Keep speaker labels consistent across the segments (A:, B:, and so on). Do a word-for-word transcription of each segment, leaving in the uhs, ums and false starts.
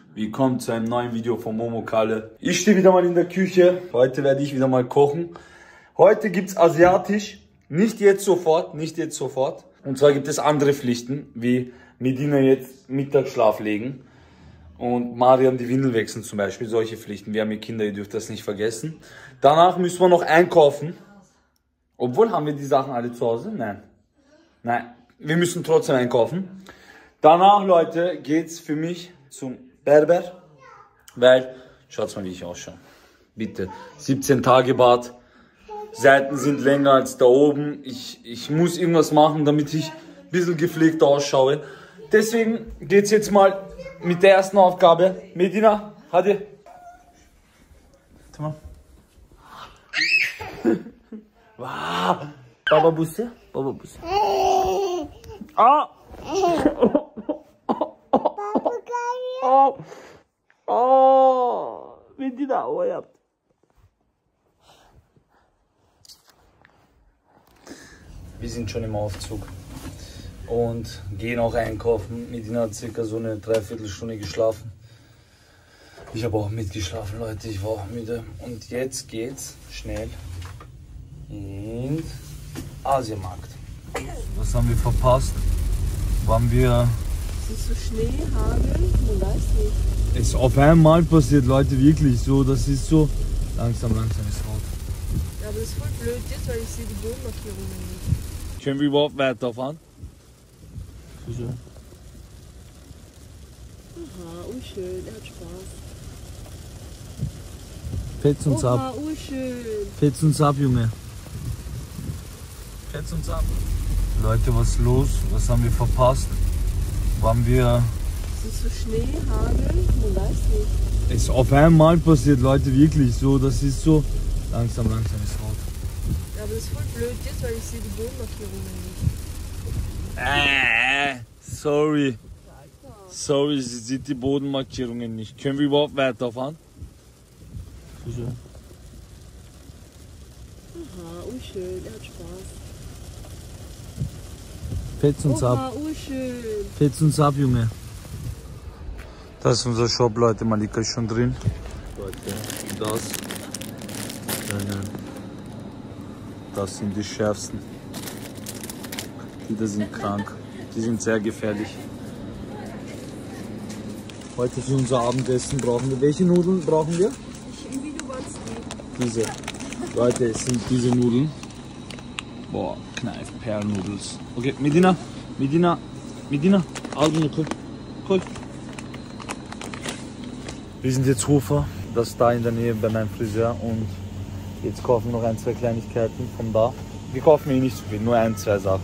A: Willkommen zu einem neuen Video von Momo Kalle. Ich stehe wieder mal in der Küche. Heute werde ich wieder mal kochen. Heute gibt es asiatisch. Nicht jetzt sofort, nicht jetzt sofort. Und zwar gibt es andere Pflichten, wie Medina jetzt Mittagsschlaf legen und Mariam die Windel wechseln zum Beispiel. Solche Pflichten. Wir haben hier Kinder, ihr dürft das nicht vergessen. Danach müssen wir noch einkaufen. Obwohl, haben wir die Sachen alle zu Hause? Nein. Nein, wir müssen trotzdem einkaufen. Danach, Leute, geht's für mich zum Berber. Weil, schaut mal, wie ich ausschaue. Bitte. siebzehn Tage Bart. Seiten sind länger als da oben. Ich, ich muss irgendwas machen, damit ich ein bisschen gepflegt ausschaue. Deswegen geht's jetzt mal mit der ersten Aufgabe. Medina, hadi. Tamam. Wow. Baba Busse. Baba Busse. Ah. Oh. Oh. Medina, o yaptı. Wir sind schon im Aufzug und gehen auch einkaufen. Medina hat circa so eine Dreiviertelstunde geschlafen. Ich habe auch mitgeschlafen, Leute. Ich war auch müde. Und jetzt geht's schnell in Asiamarkt. Was haben wir verpasst? Waren wir...
B: Es ist so Schnee, Hagel, man weiß nicht.
A: Es ist auf einmal passiert, Leute, wirklich so. Das ist so... Langsam, langsam ist rot.
B: Ja, aber das ist voll blöd jetzt, weil ich sehe die Bodenmarkierungen nicht.
A: Können wir überhaupt weiterfahren? Wieso?
B: Aha, unschön, er hat Spaß.
A: Fetz uns
B: Oha,
A: ab.
B: unschön.
A: Fetz uns ab, Junge. Fetz uns ab. Leute, was ist los? Was haben wir verpasst? Waren wir...
B: Es ist so Schnee, Hagel, man weiß nicht.
A: Es ist auf einmal passiert, Leute, wirklich so. Das ist so... Langsam, langsam ist rot.
B: Ja, aber das ist voll blöd jetzt, weil ich sehe die Bodenmarkierungen nicht.
A: Äh, sorry. Sorry, sie sieht die Bodenmarkierungen nicht. Können wir überhaupt weiterfahren? Wieso?
B: Aha, unschön, er hat Spaß.
A: Fetz uns
B: Oha,
A: ab.
B: unschön.
A: Fetz uns ab, Junge. Das ist unser Shop, Leute. Malika ist schon drin. Leute, das. Das sind die schärfsten. Die da sind krank. Die sind sehr gefährlich. Heute für unser Abendessen brauchen wir. Welche Nudeln brauchen wir?
B: Ich, im Video waren es die.
A: Diese. Leute, es sind diese Nudeln. Boah, Kneif, Perlnudels. Okay, Medina, Medina, Medina, al bunu koy. Koy. Wir sind jetzt Hofer, das ist da in der Nähe bei meinem Friseur und jetzt kaufen wir noch ein, zwei Kleinigkeiten von da. Wir kaufen eh nicht so viel, nur ein, zwei Sachen.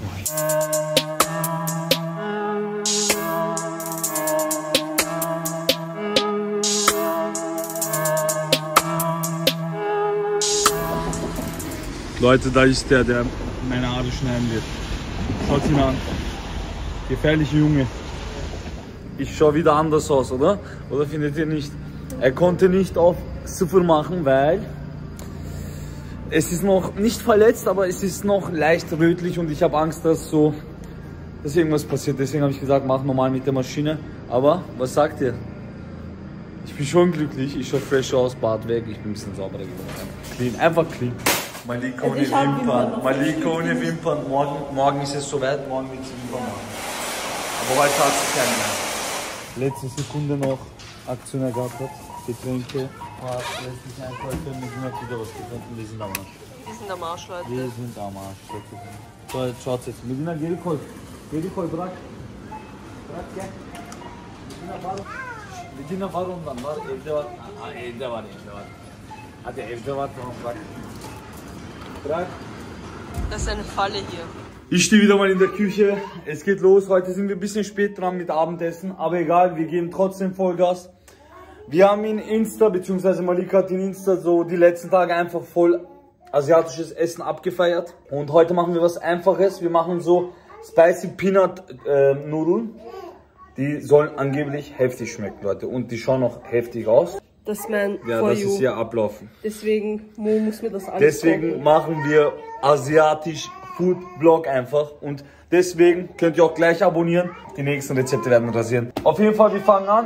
A: Leute, da ist der, der meine Haare schneiden wird. Schaut ihn an. Gefährlicher Junge. Ich schaue wieder anders aus, oder? Oder findet ihr nicht? Er konnte nicht auf Sıfır machen, weil es ist noch nicht verletzt, aber es ist noch leicht rötlich und ich habe Angst, dass so dass irgendwas passiert. Deswegen habe ich gesagt, mach normal mit der Maschine. Aber was sagt ihr? Ich bin schon glücklich. Ich schaue fresh aus, Bart weg. Ich bin ein bisschen sauberer geworden. Clean, einfach clean. Malika ohne Wimpern. Malika ohne Wimpern. Morgen, morgen ist es soweit. Morgen wird es Wimpern machen. Aber heute hat sie keinen mehr. Letzte Sekunde noch Aktion ergabt hat. Getränke, paar restliche Einkäufe, wir sind halt wieder was gefunden, wir sind am Arsch.
B: Wir sind am Arsch, Leute.
A: Wir sind am Arsch, Leute. So, jetzt schaut's jetzt. Medina, gel koy. Gel koy, bırak. Bırak, gel. Medina var. Medina var ondan, var. Evde var. Ha, evde var, evde var. Hadi evde var, tamam, bırak. Bırak.
B: Das ist eine Falle hier.
A: Ich stehe wieder mal in der Küche. Es geht los. Heute sind wir ein bisschen spät dran mit Abendessen. Aber egal, wir geben trotzdem Vollgas. Wir haben in Insta, beziehungsweise Malika hat in Insta so die letzten Tage einfach voll asiatisches Essen abgefeiert. Und heute machen wir was Einfaches. Wir machen so Spicy Peanut äh, Nudeln. Die sollen angeblich heftig schmecken, Leute. Und die schauen auch heftig aus.
B: Das ist mein
A: Ja,
B: For
A: das
B: You.
A: ist ja ablaufen.
B: Deswegen Mo muss mir das alles
A: Deswegen
B: kochen.
A: machen wir asiatisch Food Blog einfach. Und deswegen könnt ihr auch gleich abonnieren. Die nächsten Rezepte werden rasieren. Auf jeden Fall, wir fangen an.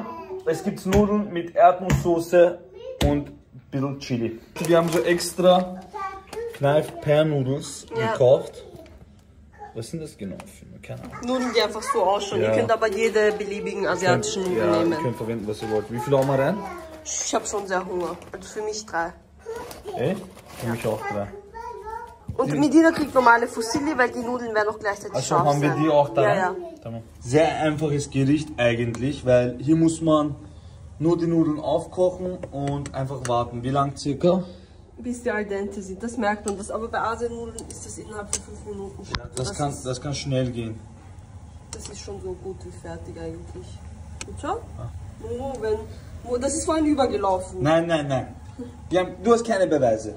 A: es gibt Nudeln mit Erdnusssoße und ein bisschen Chili. Wir haben so extra Kneif-Per-Nudels
B: Ja.
A: gekauft. Was sind das genau für? Keine Ahnung.
B: Nudeln, die einfach so ausschauen.
A: Ja.
B: Ihr könnt aber jede beliebigen asiatischen Nudeln
A: Ja, ihr
B: nehmen.
A: könnt verwenden, was ihr wollt. Wie viel haben wir rein?
B: Ich habe schon sehr Hunger. Also für mich drei.
A: Ey? Für mich auch drei.
B: Und Medina kriegt normale Fusilli, weil die Nudeln werden auch gleichzeitig
A: Also
B: scharf
A: haben wir
B: sein.
A: die auch da?
B: Ja, ja.
A: Sehr einfaches Gericht eigentlich, weil hier muss man nur die Nudeln aufkochen und einfach warten. Wie lang circa?
B: Bis die al dente sind, das merkt man das. Aber bei Asiennudeln ist das innerhalb von fünf Minuten schon.
A: Das, kann,
B: ist,
A: das kann schnell gehen.
B: das ist schon so gut wie fertig eigentlich. Und schau. Oh, wenn, oh, das ist vorhin übergelaufen.
A: Nein, nein, nein. Wir haben, du hast keine Beweise.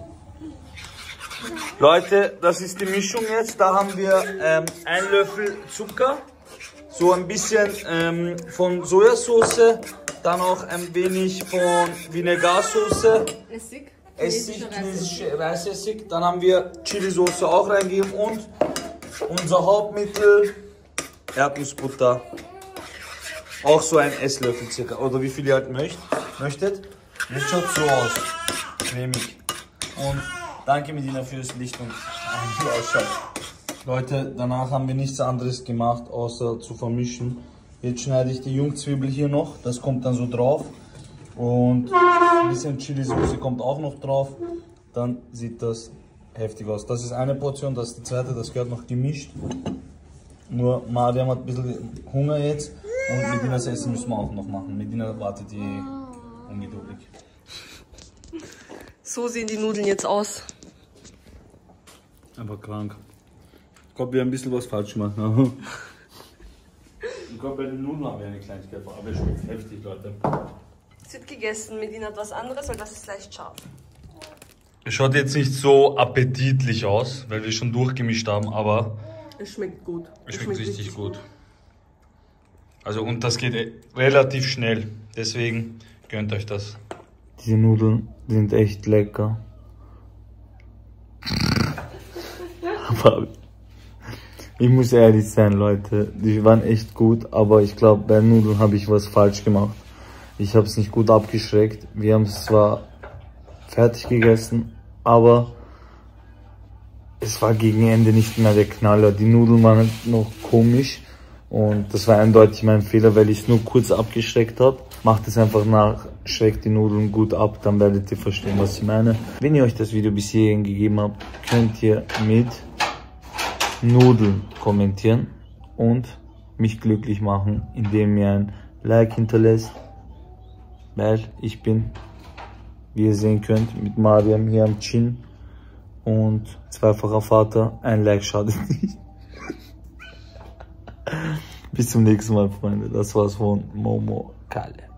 A: Leute, das ist die Mischung jetzt. Da haben wir ähm, einen Löffel Zucker, so ein bisschen ähm, von Sojasauce, dann auch ein wenig von Vinegarsoße,
B: Essig.
A: Essig, chinesische Weißessig. Dann haben wir Chili-Soße auch reingegeben und unser Hauptmittel, Erdnussbutter. Auch so ein Esslöffel circa, oder wie viel ihr halt möcht, möchtet. Das schaut so aus, cremig. Und danke Medina fürs Licht und Ausschau. Leute, danach haben wir nichts anderes gemacht, außer zu vermischen. Jetzt schneide ich die Jungzwiebel hier noch, das kommt dann so drauf. Und ein bisschen Chili-Soße kommt auch noch drauf. Dann sieht das heftig aus. Das ist eine Portion, das ist die zweite, das gehört noch gemischt. Nur Mariam hat ein bisschen Hunger jetzt und Medinas Essen müssen wir auch noch machen. Medina wartet die ungeduldig.
B: So sehen die Nudeln jetzt aus.
A: Aber krank. Ich glaube, wir haben ein bisschen was falsch gemacht. Ich glaube, bei den Nudeln haben wir eine Kleinigkeit, aber es schmeckt heftig, Leute.
B: Es wird gegessen. Medina hat was anderes, weil das ist leicht scharf.
A: Es schaut jetzt nicht so appetitlich aus, weil wir schon durchgemischt haben, aber
B: Es schmeckt gut.
A: es schmeckt richtig gut. Also und das geht relativ schnell, deswegen gönnt euch das. Diese Nudeln sind echt lecker. Aber ich muss ehrlich sein, Leute, die waren echt gut, aber ich glaube, bei Nudeln habe ich was falsch gemacht. Ich habe es nicht gut abgeschreckt. Wir haben es zwar fertig gegessen, aber es war gegen Ende nicht mehr der Knaller. Die Nudeln waren halt noch komisch und das war eindeutig mein Fehler, weil ich es nur kurz abgeschreckt habe. Macht es einfach nach, schreckt die Nudeln gut ab, dann werdet ihr verstehen, was ich meine. Wenn ihr euch das Video bis hierhin gegeben habt, könnt ihr mit Nudeln kommentieren und mich glücklich machen, indem ihr ein Like hinterlässt, weil ich bin, wie ihr sehen könnt, mit Mariam hier am Chin und zweifacher Vater. Ein Like schadet nicht. Bis zum nächsten Mal, Freunde. Das war's von Momo Kalle.